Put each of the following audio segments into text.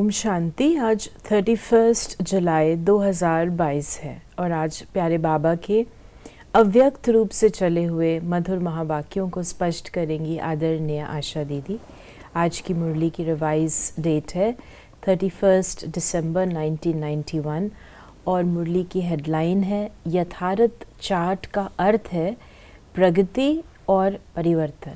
ओम शांति। आज 31 जुलाई 2022 है और आज प्यारे बाबा के अव्यक्त रूप से चले हुए मधुर महावाक्यों को स्पष्ट करेंगी आदरणीय आशा दीदी। आज की मुरली की रिवाइज डेट है 31 दिसंबर 1991 और मुरली की हेडलाइन है यथार्थ चार्ट का अर्थ है प्रगति और परिवर्तन।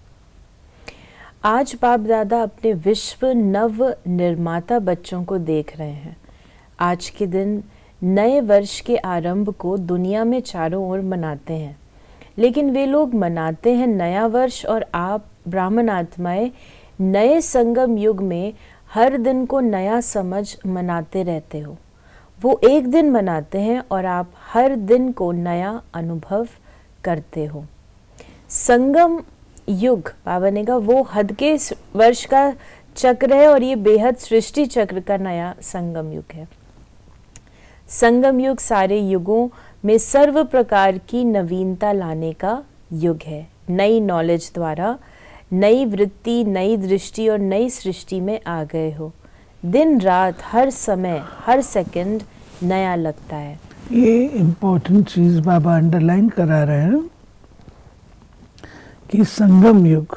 आज बाप दादा अपने विश्व नव निर्माता बच्चों को देख रहे हैं। आज के दिन नए वर्ष के आरंभ को दुनिया में चारों ओर मनाते हैं, लेकिन वे लोग मनाते हैं नया वर्ष और आप ब्राह्मण आत्माएं नए संगम युग में हर दिन को नया समझ मनाते रहते हो। वो एक दिन मनाते हैं और आप हर दिन को नया अनुभव करते हो। संगम युग बाबा ने कहा वो हद के वर्ष का चक्र है और ये बेहद सृष्टि चक्र का नया संगम युग है। संगम युग सारे युगों में सर्व प्रकार की नवीनता लाने का युग है। नई नॉलेज द्वारा नई वृत्ति, नई दृष्टि और नई सृष्टि में आ गए हो। दिन रात हर समय हर सेकंड नया लगता है। ये इम्पोर्टेंट चीज़ बाबा अंडरलाइन करा रहे हैं कि संगम युग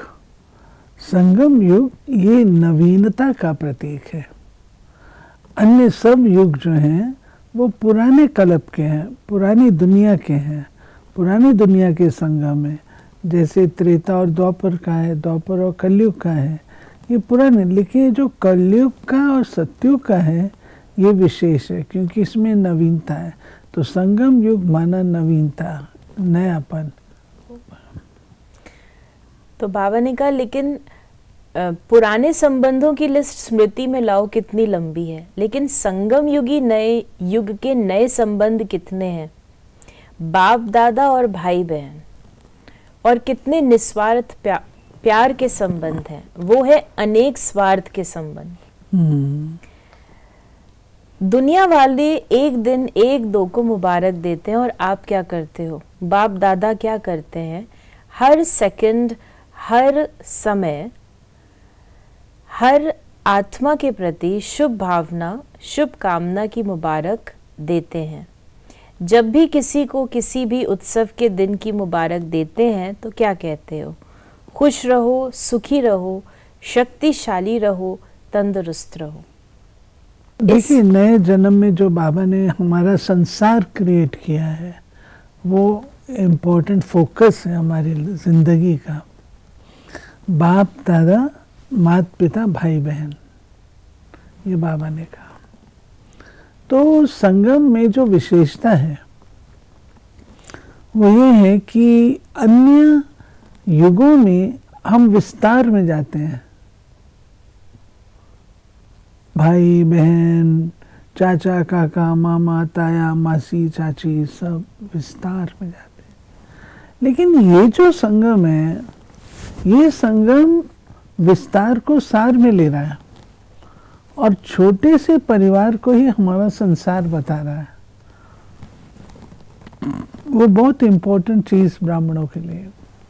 ये नवीनता का प्रतीक है। अन्य सब युग जो हैं वो पुराने कल्प के हैं, पुरानी दुनिया के हैं, पुरानी दुनिया के संगम है। जैसे त्रेता और द्वापर का है, द्वापर और कलयुग का है, ये पुराने। लेकिन जो कलयुग का और सतयुग का है ये विशेष है क्योंकि इसमें नवीनता है। तो संगम युग माना नवीनता, नयापन। तो बाबा ने कहा लेकिन पुराने संबंधों की लिस्ट स्मृति में लाओ कितनी लंबी है, लेकिन संगम युगी नए युग के नए संबंध कितने हैं। बाप दादा और भाई बहन और कितने निस्वार्थ प्यार के संबंध हैं। वो है अनेक स्वार्थ के संबंध। दुनिया वाले एक दिन एक दो को मुबारक देते हैं और आप क्या करते हो? बाप दादा क्या करते हैं? हर सेकंड, हर समय, हर आत्मा के प्रति शुभ भावना, शुभ कामना की मुबारक देते हैं। जब भी किसी को किसी भी उत्सव के दिन की मुबारक देते हैं तो क्या कहते हो? खुश रहो, सुखी रहो, शक्तिशाली रहो, तंदुरुस्त रहो। देखिए, नए जन्म में जो बाबा ने हमारा संसार क्रिएट किया है वो इम्पोर्टेंट फोकस है हमारी जिंदगी का। बाप दादा, माता पिता, भाई बहन, ये बाबा ने कहा। तो संगम में जो विशेषता है वो ये है कि अन्य युगों में हम विस्तार में जाते हैं। भाई बहन, चाचा काका, मामा ताया, मासी चाची, सब विस्तार में जाते हैं। लेकिन ये जो संगम है, ये संगम विस्तार को सार में ले रहा है और छोटे से परिवार को ही हमारा संसार बता रहा है। वो बहुत इम्पोर्टेंट चीज ब्राह्मणों के लिए।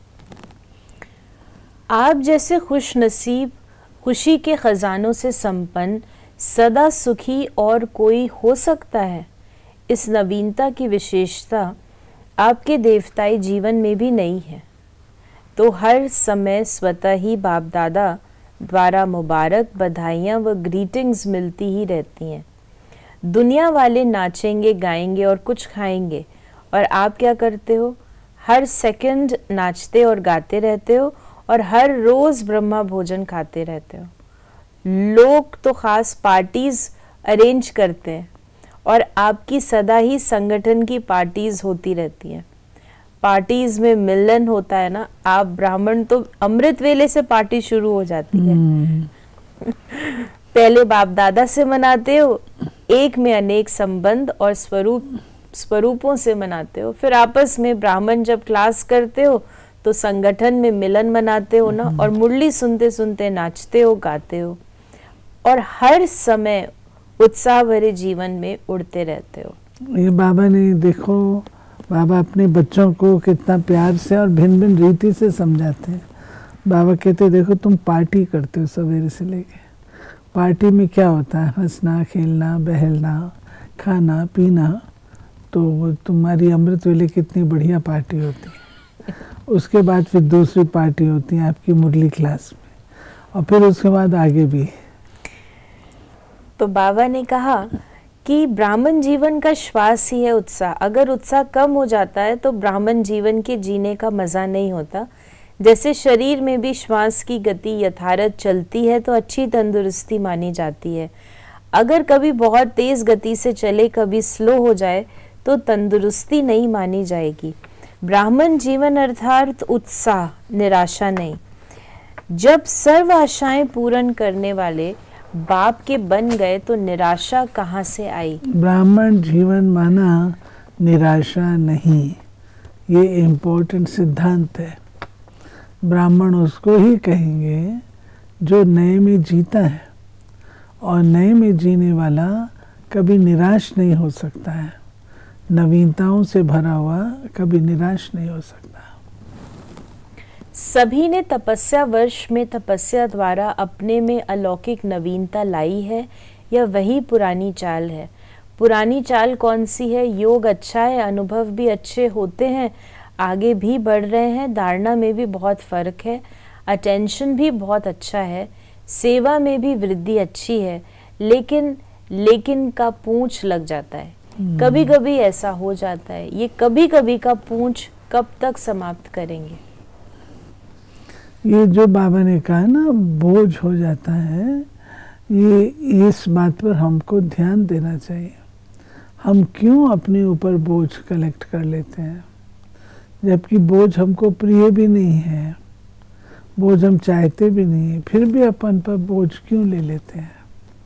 आप जैसे खुश नसीब, खुशी के खजानों से संपन्न, सदा सुखी और कोई हो सकता है? इस नवीनता की विशेषता आपके देवताई जीवन में भी नहीं है। तो हर समय स्वतः ही बाप दादा द्वारा मुबारक, बधाइयाँ व ग्रीटिंग्स मिलती ही रहती हैं। दुनिया वाले नाचेंगे, गाएंगे और कुछ खाएंगे और आप क्या करते हो? हर सेकंड नाचते और गाते रहते हो और हर रोज ब्रह्मा भोजन खाते रहते हो। लोग तो खास पार्टीज अरेंज करते हैं और आपकी सदा ही संगठन की पार्टीज होती रहती हैं। पार्टीज में मिलन होता है ना। आप ब्राह्मण तो अमृत वेले से पार्टी शुरू हो जाती है। पहले बाप दादा से मनाते हो, एक में अनेक संबंध और स्वरूपों से मनाते हो। फिर आपस में ब्राह्मण जब क्लास करते हो तो संगठन में मिलन मनाते हो ना, और मुरली सुनते सुनते नाचते हो, गाते हो और हर समय उत्साह भरे जीवन में उड़ते रहते हो। ये बाबा ने देखो, बाबा अपने बच्चों को कितना प्यार से और भिन्न भिन्न रीति से समझाते हैं। बाबा कहते देखो तुम पार्टी करते हो सवेरे से लेके, पार्टी में क्या होता है, हंसना खेलना बहलना खाना पीना, तो वो तुम्हारी अमृत वेले कितनी बढ़िया पार्टी होती है। उसके बाद फिर दूसरी पार्टी होती है आपकी मुरली क्लास में, और फिर उसके बाद आगे भी। तो बाबा ने कहा कि ब्राह्मण जीवन का श्वास ही है उत्साह। अगर उत्साह कम हो जाता है तो ब्राह्मण जीवन के जीने का मज़ा नहीं होता। जैसे शरीर में भी श्वास की गति यथारथ चलती है तो अच्छी तंदुरुस्ती मानी जाती है। अगर कभी बहुत तेज़ गति से चले, कभी स्लो हो जाए तो तंदुरुस्ती नहीं मानी जाएगी। ब्राह्मण जीवन अर्थात उत्साह, निराशा नहीं। जब सर्व आशाएं पूर्ण करने वाले बाप के बन गए तो निराशा कहाँ से आई? ब्राह्मण जीवन माना निराशा नहीं, ये इम्पोर्टेंट सिद्धांत है। ब्राह्मण उसको ही कहेंगे जो नए में जीता है, और नए में जीने वाला कभी निराश नहीं हो सकता है। नवीनताओं से भरा हुआ कभी निराश नहीं हो सकता। सभी ने तपस्या वर्ष में तपस्या द्वारा अपने में अलौकिक नवीनता लाई है, या वही पुरानी चाल है? पुरानी चाल कौन सी है? योग अच्छा है, अनुभव भी अच्छे होते हैं, आगे भी बढ़ रहे हैं, धारणा में भी बहुत फर्क है, अटेंशन भी बहुत अच्छा है, सेवा में भी वृद्धि अच्छी है, लेकिन का पूंछ लग जाता है। कभी कभी ऐसा हो जाता है। ये कभी कभी का पूंछ कब तक समाप्त करेंगे? ये जो बाबा ने कहा ना, बोझ हो जाता है, ये इस बात पर हमको ध्यान देना चाहिए। हम क्यों अपने ऊपर बोझ कलेक्ट कर लेते हैं, जबकि बोझ हमको प्रिय भी नहीं है, बोझ हम चाहते भी नहीं है, फिर भी अपन पर बोझ क्यों ले लेते हैं?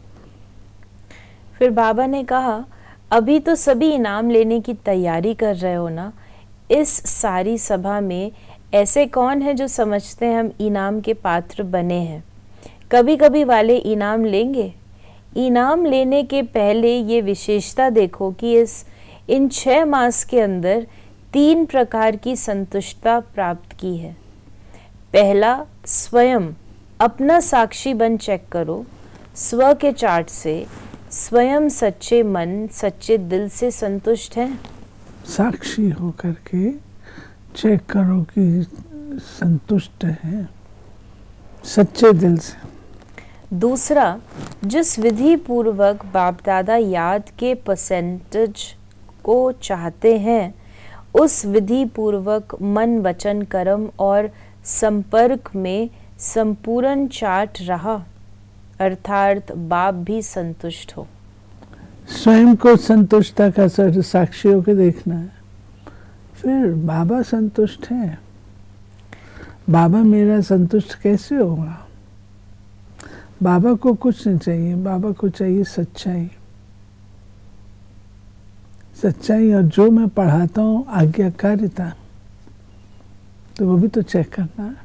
फिर बाबा ने कहा, अभी तो सभी इनाम लेने की तैयारी कर रहे हो ना। इस सारी सभा में ऐसे कौन है जो समझते हैं हम इनाम के पात्र बने हैं? कभी कभी वाले इनाम लेंगे। इनाम लेने के पहले ये विशेषता देखो कि इन 6 मास के अंदर 3 प्रकार की संतुष्टता प्राप्त की है। पहला, स्वयं अपना साक्षी बन चेक करो। स्व के चार्ट से स्वयं सच्चे मन सच्चे दिल से संतुष्ट हैं? साक्षी होकर के चेक करो कि संतुष्ट है सच्चे दिल से। दूसरा, जिस विधि पूर्वक बाप दादा याद के परसेंटेज को चाहते हैं, उस विधि पूर्वक मन वचन कर्म और संपर्क में संपूर्ण चार्ट रहा, अर्थात बाप भी संतुष्ट हो। स्वयं को संतुष्टता का साक्षी होकर देखना है, फिर बाबा संतुष्ट है। बाबा मेरा संतुष्ट कैसे होगा? बाबा को कुछ नहीं चाहिए, बाबा को चाहिए सच्चाई। सच्चाई, और जो मैं पढ़ाता हूँ आज्ञाकारिता, तो वो भी तो चेक करना है।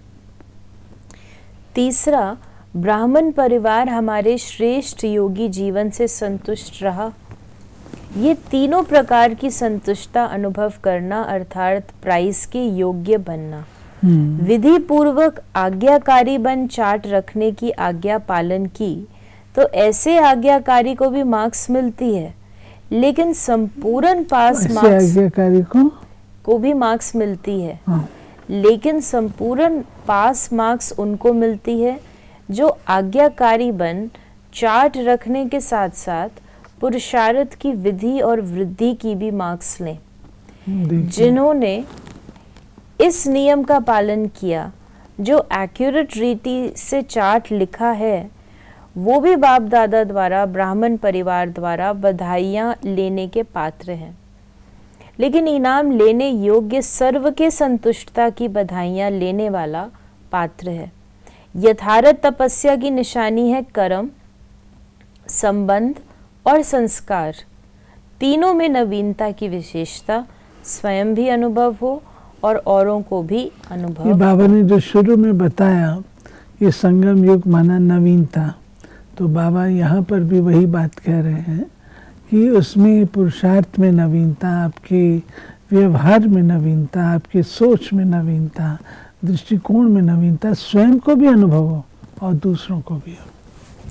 तीसरा, ब्राह्मण परिवार हमारे श्रेष्ठ योगी जीवन से संतुष्ट रहा। ये तीनों प्रकार की संतुष्टता अनुभव करना, अर्थात प्राइस के योग्य बनना। विधि पूर्वक आज्ञाकारी बन चार्ट रखने की आज्ञा पालन की तो ऐसे आज्ञाकारी को भी मार्क्स मिलती है, लेकिन संपूर्ण पास मार्क्स आज्ञाकारी को भी मार्क्स मिलती है। हाँ। लेकिन संपूर्ण पास मार्क्स उनको मिलती है जो आज्ञाकारी बन चार्ट रखने के साथ साथ पुरुषार्थ की विधि और वृद्धि की भी मार्क्स लें। जिन्होंने इस नियम का पालन किया, जो एक्यूरेट रीति से चार्ट लिखा है, वो भी बाप दादा द्वारा ब्राह्मण परिवार द्वारा बधाइयाँ लेने के पात्र हैं। लेकिन इनाम लेने योग्य सर्व के संतुष्टता की बधाइयाँ लेने वाला पात्र है। यथार्थ तपस्या की निशानी है कर्म, संबंध और संस्कार। तीनों में नवीनता की विशेषता, स्वयं भी अनुभव हो और औरों को भी अनुभव। ये बाबा ने जो शुरू में बताया, ये संगम युग माना नवीनता, तो बाबा यहाँ पर भी वही बात कह रहे हैं कि उसमें पुरुषार्थ में नवीनता, आपके व्यवहार में नवीनता, आपकी सोच में नवीनता, दृष्टिकोण में नवीनता, स्वयं को भी अनुभव हो और दूसरों को भी हो।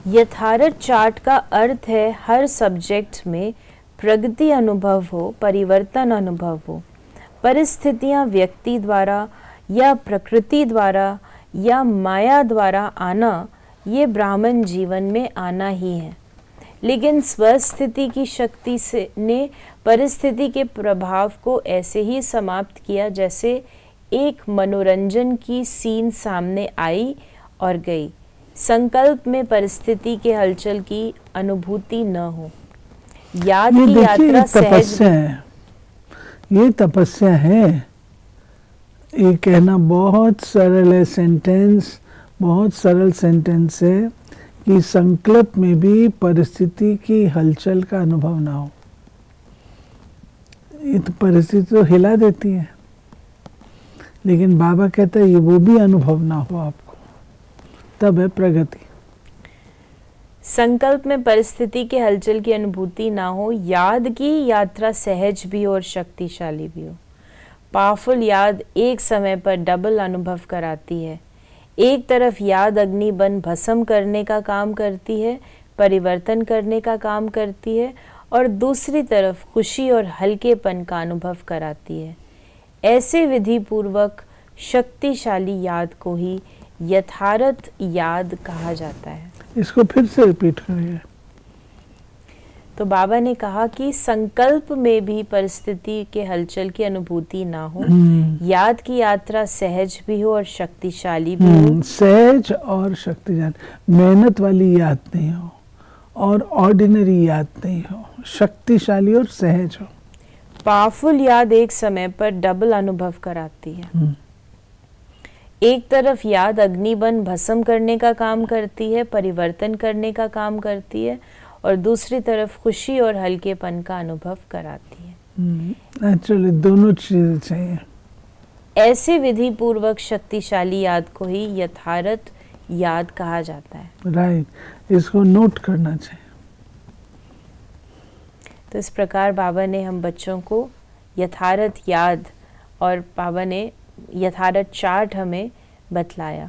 यथार्थ चार्ट का अर्थ है हर सब्जेक्ट में प्रगति अनुभव हो, परिवर्तन अनुभव हो। परिस्थितियां व्यक्ति द्वारा या प्रकृति द्वारा या माया द्वारा आना, ये ब्राह्मण जीवन में आना ही है। लेकिन स्वस्थिति की शक्ति से ने परिस्थिति के प्रभाव को ऐसे ही समाप्त किया जैसे एक मनोरंजन की सीन सामने आई और गई। संकल्प में परिस्थिति के हलचल की अनुभूति न हो। याद की यात्रा सहज है। ये तपस्या है। ये कहना बहुत सरल है, सेंटेंस बहुत सरल सेंटेंस है कि संकल्प में भी परिस्थिति की हलचल का अनुभव ना हो। ये तो परिस्थिति तो हिला देती है, लेकिन बाबा कहता है ये वो भी अनुभव ना हो आपको, तब है प्रगति। संकल्प में परिस्थिति के हलचल की अनुभूति ना हो। याद की यात्रा सहज भी हो और शक्तिशाली भी हो। पावरफुल याद एक समय पर डबल अनुभव कराती है। एक तरफ याद अग्नि बन भस्म करने का काम करती है, परिवर्तन करने का काम करती है, और दूसरी तरफ खुशी और हल्केपन का अनुभव कराती है। ऐसे विधि पूर्वक शक्तिशाली याद को ही यथार्थ याद कहा जाता है। इसको फिर से रिपीट करिए। तो बाबा ने कहा कि संकल्प में भी परिस्थिति के हलचल की अनुभूति ना हो। याद की यात्रा सहज भी हो और शक्तिशाली भी हो। सहज और शक्तिशाली, मेहनत वाली याद नहीं हो और ऑर्डिनरी याद नहीं हो, शक्तिशाली और सहज हो। पावरफुल याद एक समय पर डबल अनुभव कराती है। एक तरफ याद अग्नि बन भस्म करने का काम करती है, परिवर्तन करने का काम करती है, और दूसरी तरफ खुशी और हल्केपन का अनुभव कराती है। एक्चुअली दोनों चीजें चाहिए। ऐसे विधि पूर्वक शक्तिशाली याद को ही यथार्थ याद कहा जाता है। राइट, इसको नोट करना चाहिए। तो इस प्रकार बाबा ने हम बच्चों को यथार्थ याद और बाबा ने यथार्थ चार्ट हमें बतलाया।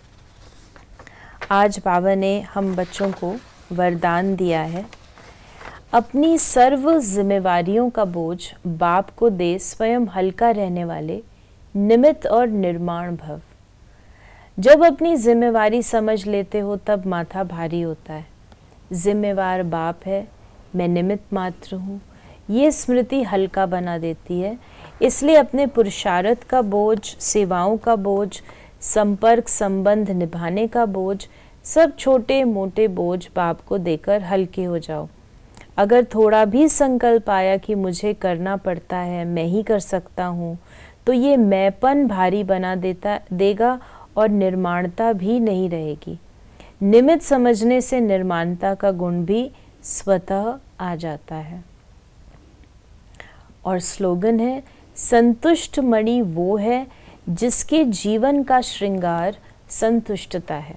आज बाबा ने हम बच्चों को वरदान दिया है, अपनी सर्व जिम्मेवारियों का बोझ बाप को दे, स्वयं हल्का रहने वाले निमित्त और निर्माण भव। जब अपनी जिम्मेवारी समझ लेते हो तब माथा भारी होता है। जिम्मेवार बाप है, मैं निमित्त मात्र हूँ, ये स्मृति हल्का बना देती है। इसलिए अपने पुरुषार्थ का बोझ, सेवाओं का बोझ, संपर्क संबंध निभाने का बोझ, सब छोटे मोटे बोझ बाप को देकर हल्के हो जाओ। अगर थोड़ा भी संकल्प आया कि मुझे करना पड़ता है, मैं ही कर सकता हूँ, तो ये मैंपन भारी बना देगा और निर्माणता भी नहीं रहेगी। निमित्त समझने से निर्माणता का गुण भी स्वतः आ जाता है। और स्लोगन है, संतुष्ट मणि वो है जिसके जीवन का श्रृंगार संतुष्टता है।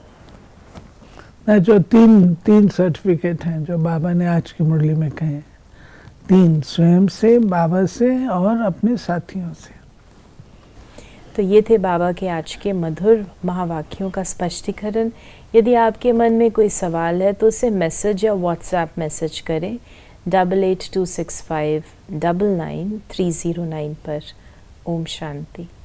जो तीन सर्टिफिकेट हैं जो बाबा ने आज की मुरली में कहे, तीन, स्वयं से, बाबा से और अपने साथियों से। तो ये थे बाबा के आज के मधुर महावाक्यों का स्पष्टीकरण। यदि आपके मन में कोई सवाल है तो उसे मैसेज या व्हाट्सएप मैसेज करें 8826599309 पर। ओम शांति।